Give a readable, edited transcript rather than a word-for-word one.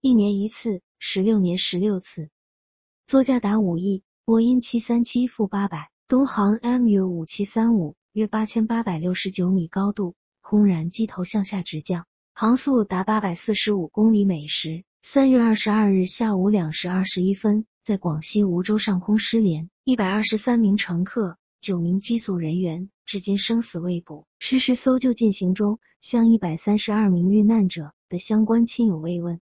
1年1次，16年16次。座驾达5亿，波音737-800，东航 MU5735，约8869米高度，空燃机头向下直降，航速达845公里每时。3月22日下午2时21分，在广西梧州上空失联，123名乘客、9名机组人员，至今生死未卜。实时搜救进行中，向132名遇难者的相关亲友慰问。